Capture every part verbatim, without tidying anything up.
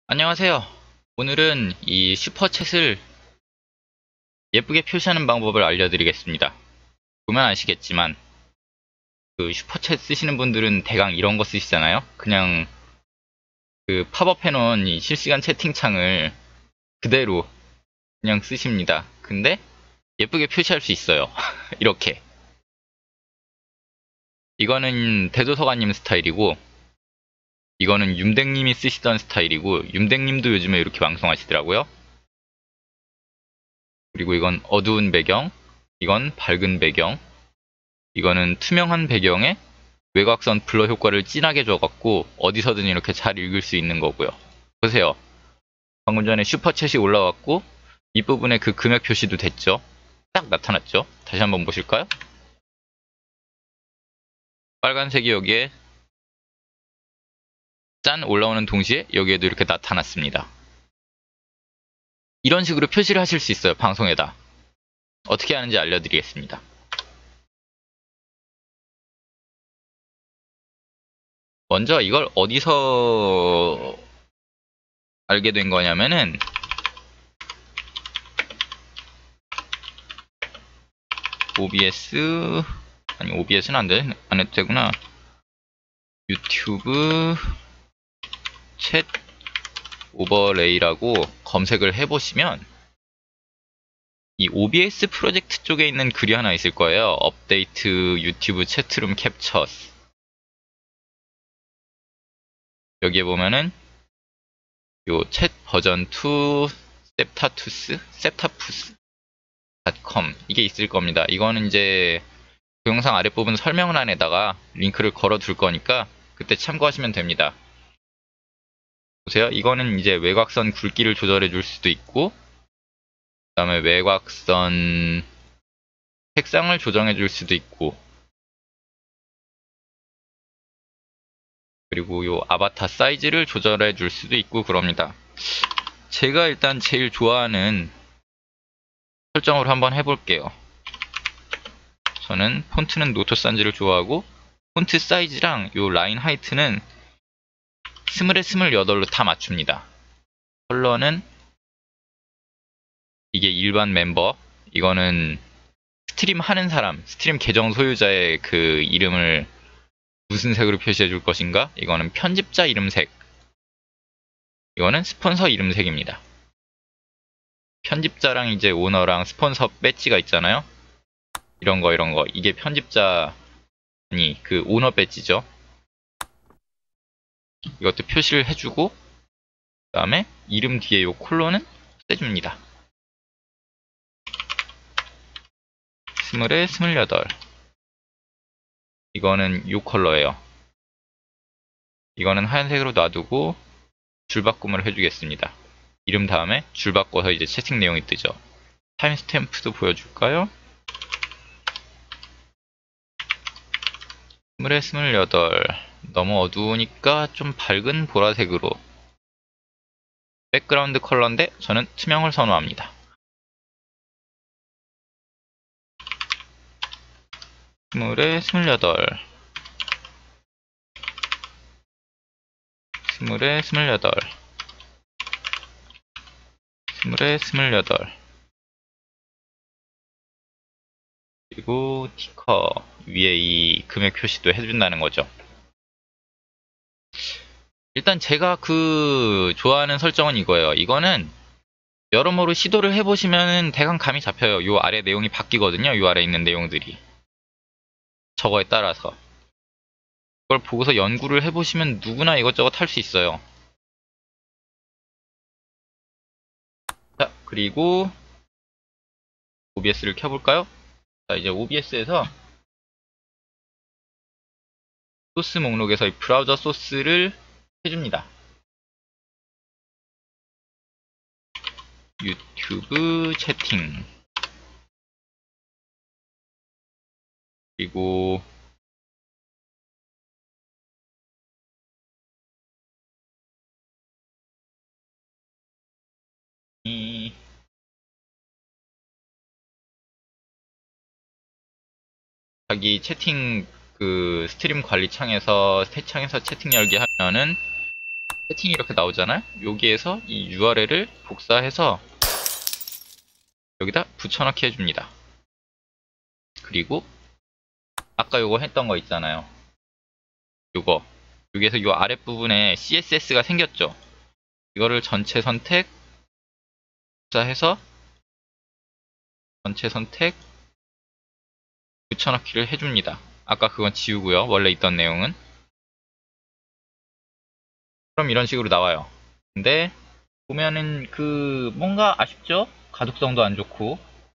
안녕하세요. 오늘은 이 슈퍼챗을 예쁘게 표시하는 방법을 알려드리겠습니다. 보면 아시겠지만 그 슈퍼챗 쓰시는 분들은 대강 이런 거 쓰시잖아요. 그냥 그 팝업 해놓은 이 실시간 채팅창을 그대로 그냥 쓰십니다. 근데 예쁘게 표시할 수 있어요. 이렇게. 이거는 대도서관님 스타일이고, 이거는 윤댕님이 쓰시던 스타일이고, 윤댕님도 요즘에 이렇게 방송하시더라고요. 그리고 이건 어두운 배경, 이건 밝은 배경, 이거는 투명한 배경에 외곽선 블러 효과를 진하게 줘갖고 어디서든 이렇게 잘 읽을 수 있는 거고요. 보세요. 방금 전에 슈퍼챗이 올라왔고 이 부분에 그 금액 표시도 됐죠. 딱 나타났죠. 다시 한번 보실까요? 빨간색이 여기에 짠 올라오는 동시에 여기에도 이렇게 나타났습니다. 이런 식으로 표시를 하실 수 있어요. 방송에다. 어떻게 하는지 알려드리겠습니다. 먼저 이걸 어디서 알게 된 거냐면은 오비에스 아니 오비에스는 안돼 안 해도 되구나. 유튜브 챗 오버레이라고 검색을 해보시면 이 오비에스 프로젝트 쪽에 있는 글이 하나 있을 거예요. 업데이트 유튜브 채트룸 캡처스. 여기에 보면은 요 챗 버전 투 셉타투스 셉타푸스 닷컴 이게 있을 겁니다. 이거는 이제 동영상 아랫부분 설명란에다가 링크를 걸어 둘 거니까 그때 참고하시면 됩니다. 보세요. 이거는 이제 외곽선 굵기를 조절해 줄 수도 있고, 그 다음에 외곽선 색상을 조정해 줄 수도 있고, 그리고 요 아바타 사이즈를 조절해 줄 수도 있고 그럽니다. 제가 일단 제일 좋아하는 설정으로 한번 해볼게요. 저는 폰트는 노토산지를 좋아하고, 폰트 사이즈랑 요 라인 하이트는 스물에 스물여덟로 다 맞춥니다. 컬러는 이게 일반 멤버, 이거는 스트림 하는 사람, 스트림 계정 소유자의 그 이름을 무슨 색으로 표시해 줄 것인가? 이거는 편집자 이름색, 이거는 스폰서 이름색입니다. 편집자랑 이제 오너랑 스폰서 배지가 있잖아요. 이런 거 이런 거 이게 편집자 아니 그 오너 배지죠. 이것도 표시를 해주고, 그 다음에 이름 뒤에 요 콜론은 떼줍니다. 스물에 스물여덟. 이거는 요 컬러예요. 이거는 하얀색으로 놔두고 줄바꿈을 해주겠습니다. 이름 다음에 줄 바꿔서 이제 채팅 내용이 뜨죠. 타임스탬프도 보여줄까요? 스물에 스물여덟. 너무 어두우니까 좀 밝은 보라색으로. 백그라운드 컬러인데 저는 투명을 선호합니다. 스물에 스물여덟. 스물에 스물여덟. 스물에 스물여덟. 그리고 티커 위에 이 금액 표시도 해준다는 거죠. 일단 제가 그 좋아하는 설정은 이거예요. 이거는 여러모로 시도를 해보시면 대강 감이 잡혀요. 요 아래 내용이 바뀌거든요. 요 아래 있는 내용들이. 저거에 따라서. 그걸 보고서 연구를 해보시면 누구나 이것저것 할 수 있어요. 자, 그리고 오비에스를 켜볼까요? 자, 이제 오비에스에서 소스 목록에서 이 브라우저 소스를 해줍니다. 유튜브 채팅. 그리고 이 자기 채팅 그 스트림 관리 창에서 새 창에서 채팅 열기 하면은 세팅이 이렇게 나오잖아요. 여기에서 이 유알엘을 복사해서 여기다 붙여넣기 해줍니다. 그리고 아까 요거 했던 거 있잖아요. 요거 여기에서 요 아랫부분에 씨에스에스가 생겼죠. 이거를 전체 선택 복사해서 전체 선택 붙여넣기를 해줍니다. 아까 그건 지우고요. 원래 있던 내용은. 그럼 이런 식으로 나와요. 근데 보면은 그 뭔가 아쉽죠? 가독성도 안 좋고.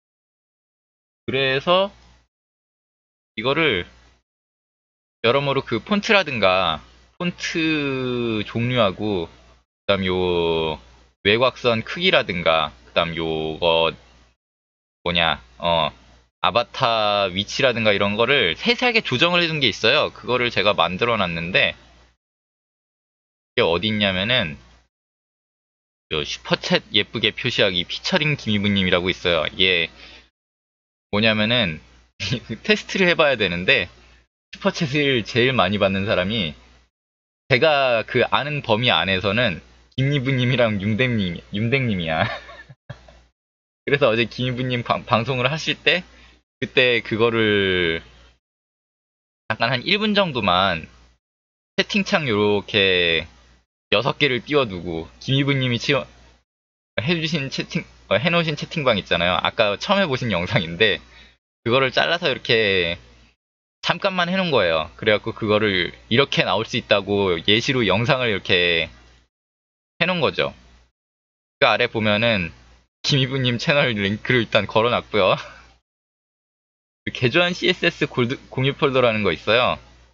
그래서 이거를 여러모로 그 폰트라든가 폰트 종류하고 그다음 요 외곽선 크기라든가 그다음 요거 뭐냐 어 아바타 위치라든가 이런 거를 세세하게 조정을 해둔 게 있어요. 그거를 제가 만들어 놨는데 이게 어디 있냐면은 요 슈퍼챗 예쁘게 표시하기 피처링 김이부님이라고 있어요. 이게 뭐냐면은 테스트를 해봐야 되는데 슈퍼챗을 제일 많이 받는 사람이 제가 그 아는 범위 안에서는 김이부님이랑 윤댕님, 윤댕님이야. 그래서 어제 김이부님 방송을 하실 때 그때 그거를 잠깐 한 일 분 정도만 채팅창 요렇게 여섯 개를 띄워두고 김이부님이 치워 해주신 채팅 어, 해놓으신 채팅방 있잖아요. 아까 처음 해보신 영상인데 그거를 잘라서 이렇게 잠깐만 해놓은 거예요. 그래갖고 그거를 이렇게 나올 수 있다고 예시로 영상을 이렇게 해놓은 거죠. 그 아래 보면은 김이부님 채널 링크를 일단 걸어놨고요. 그 개조한 씨에스에스 골드, 공유 폴더라는 거 있어요.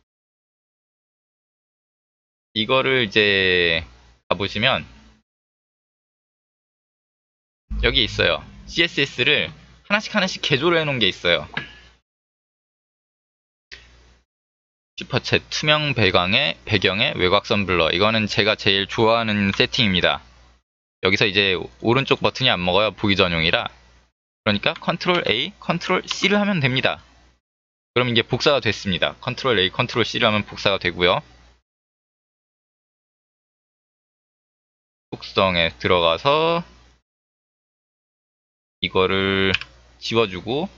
이거를 이제 가보시면 여기 있어요. 씨에스에스를 하나씩 하나씩 개조를 해놓은 게 있어요. 슈퍼챗 투명 배경에 배경에 외곽선 블러. 이거는 제가 제일 좋아하는 세팅입니다. 여기서 이제 오른쪽 버튼이 안 먹어요. 보기 전용이라. 그러니까 컨트롤 A, 컨트롤 C를 하면 됩니다. 그럼 이게 복사가 됐습니다. 컨트롤 A, 컨트롤 C를 하면 복사가 되고요. 속성에 들어가서 이거를 지워주고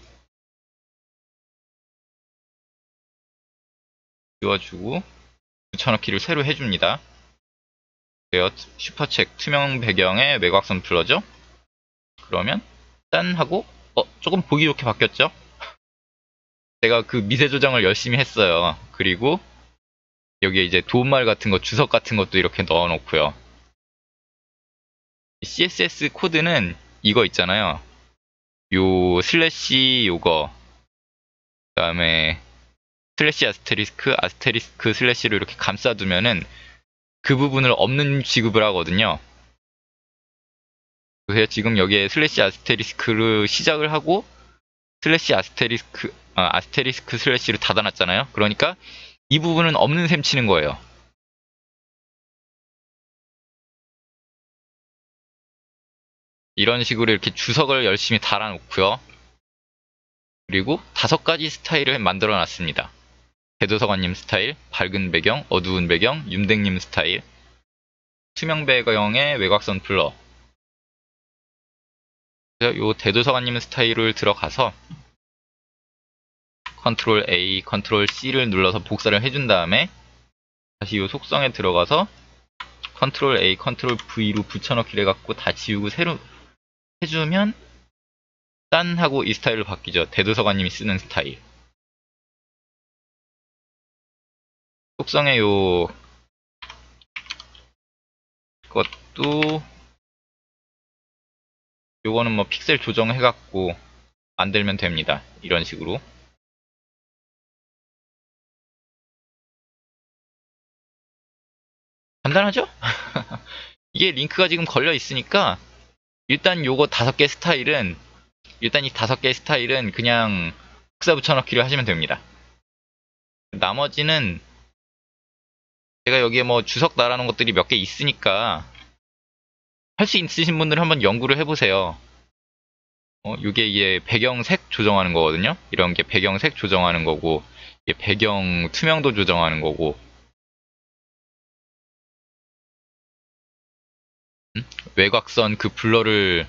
지워주고 붙여넣기를 새로 해줍니다. 슈퍼책 투명 배경에 외곽선 블러죠? 그러면 짠 하고 어 조금 보기 좋게 바뀌었죠? 제가 그 미세 조정을 열심히 했어요. 그리고 여기에 이제 도움말 같은 거 주석 같은 것도 이렇게 넣어 놓고요. 씨에스에스 코드는 이거 있잖아요. 요 슬래시 요거 그 다음에 슬래시 아스테리스크 아스테리스크 슬래시로 이렇게 감싸두면은 그 부분을 없는 취급을 하거든요. 그래서 지금 여기에 슬래시 아스테리스크를 시작을 하고 슬래시 아스테리스크 아, 아스테리스크 슬래시를 닫아놨잖아요. 그러니까 이 부분은 없는 셈 치는 거예요. 이런 식으로 이렇게 주석을 열심히 달아놓고요. 그리고 다섯 가지 스타일을 만들어 놨습니다. 대도서관님 스타일, 밝은 배경, 어두운 배경, 윤댕님 스타일, 투명 배경의 외곽선 블러. 요 대도서관님 스타일을 들어가서 컨트롤 A, 컨트롤 C를 눌러서 복사를 해준 다음에 다시 요 속성에 들어가서 컨트롤 A, 컨트롤 V로 붙여넣기를 해갖고 다 지우고 새로 해주면 짠 하고 이 스타일로 바뀌죠. 대도서관님이 쓰는 스타일. 속성에 요 것도 요거는 뭐 픽셀 조정해갖고 만들면 됩니다. 이런 식으로. 간단하죠? 이게 링크가 지금 걸려 있으니까 일단 요거 다섯 개 스타일은 일단 이 다섯 개 스타일은 그냥 복사 붙여넣기를 하시면 됩니다. 나머지는 제가 여기에 뭐 주석 달아놓은 것들이 몇 개 있으니까 할 수 있으신 분들은 한번 연구를 해보세요. 어, 이게 이게 배경색 조정하는 거거든요. 이런 게 배경색 조정하는 거고, 이게 배경 투명도 조정하는 거고, 외곽선 그 블러를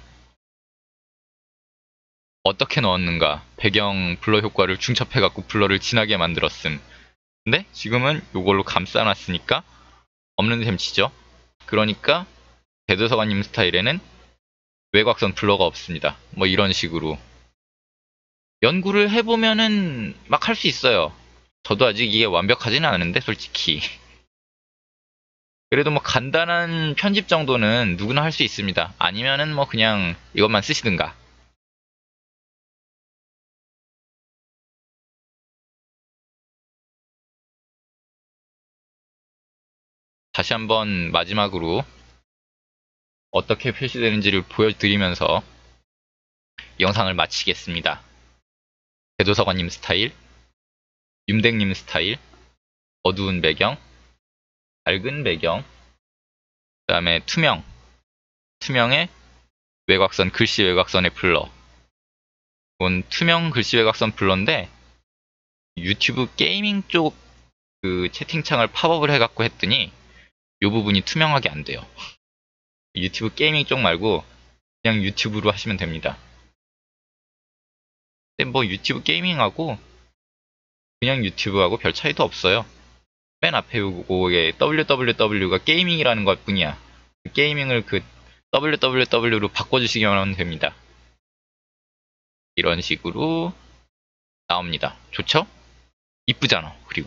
어떻게 넣었는가. 배경 블러 효과를 중첩해갖고 블러를 진하게 만들었음. 근데 지금은 요걸로 감싸놨으니까 없는 셈 치죠. 그러니까 대도서관님 스타일에는 외곽선 블러가 없습니다. 뭐 이런 식으로 연구를 해보면은 막 할 수 있어요. 저도 아직 이게 완벽하지는 않은데 솔직히 그래도 뭐 간단한 편집 정도는 누구나 할 수 있습니다. 아니면은 뭐 그냥 이것만 쓰시든가. 다시 한번 마지막으로 어떻게 표시되는지를 보여드리면서 영상을 마치겠습니다. 대도서관님 스타일, 윤댕님 스타일, 어두운 배경, 밝은 배경, 그 다음에 투명, 투명의 외곽선, 글씨 외곽선의 블러. 이건 투명 글씨 외곽선 블러인데 유튜브 게이밍 쪽 그 채팅창을 팝업을 해갖고 했더니 이 부분이 투명하게 안 돼요. 유튜브 게이밍 쪽 말고 그냥 유튜브로 하시면 됩니다. 근데 뭐 유튜브 게이밍하고 그냥 유튜브하고 별 차이도 없어요. 맨 앞에 요거에 더블유더블유더블유가 게이밍이라는 것 뿐이야. 그 게이밍을 그 더블유더블유더블유로 바꿔주시기만 하면 됩니다. 이런 식으로 나옵니다. 좋죠? 이쁘잖아. 그리고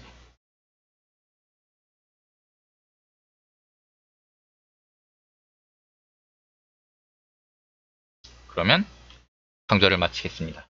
그러면 강좌를 마치겠습니다.